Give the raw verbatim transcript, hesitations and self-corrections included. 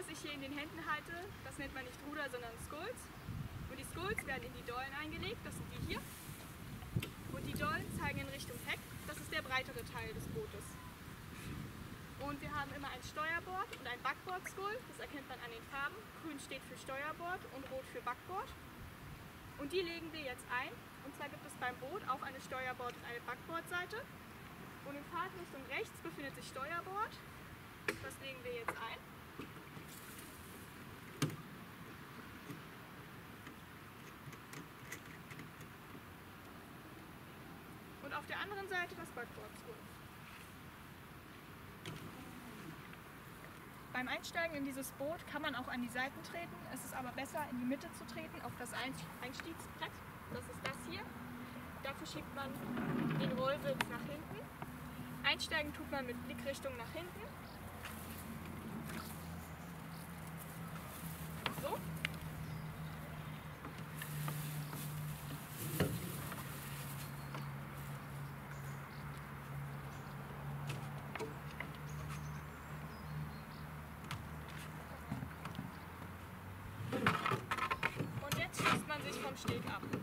ich hier in den Händen halte, das nennt man nicht Ruder, sondern Sculls. Und die Sculls werden in die Dollen eingelegt, das sind die hier. Und die Dollen zeigen in Richtung Heck, das ist der breitere Teil des Bootes. Und wir haben immer ein Steuerbord und ein Backbord-Scull, das erkennt man an den Farben. Grün steht für Steuerbord und rot für Backbord. Und die legen wir jetzt ein. Und zwar gibt es beim Boot auch eine Steuerbord- und eine Backbordseite. Und in Fahrtrichtung rechts befindet sich Steuerbord. Das legen wir jetzt ein. Und auf der anderen Seite das Backbord-Scull. Beim Einsteigen in dieses Boot kann man auch an die Seiten treten. Es ist aber besser, in die Mitte zu treten, auf das Einstiegsbrett. Das ist das hier. Dafür schiebt man den Rollsitz nach hinten. Einsteigen tut man mit Blickrichtung nach hinten. So. Und jetzt schießt man sich vom Steg ab.